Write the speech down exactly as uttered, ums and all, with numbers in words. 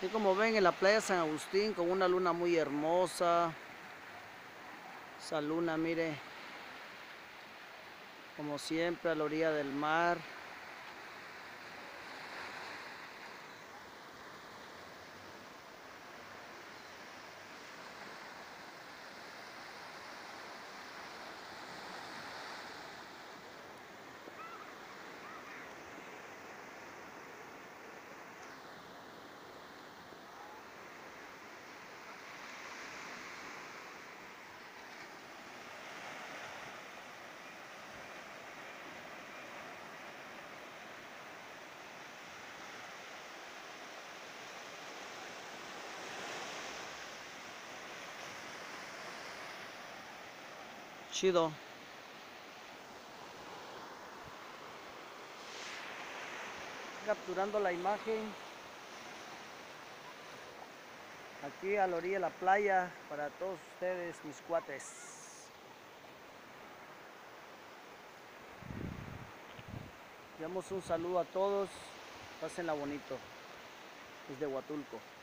Y como ven, en la playa San Agustín con una luna muy hermosa. Esa luna, mire, como siempre a la orilla del mar. Chido. Capturando la imagen aquí a la orilla de la playa para todos ustedes, mis cuates. Damos un saludo a todos, pásenla bonito. Desde Huatulco.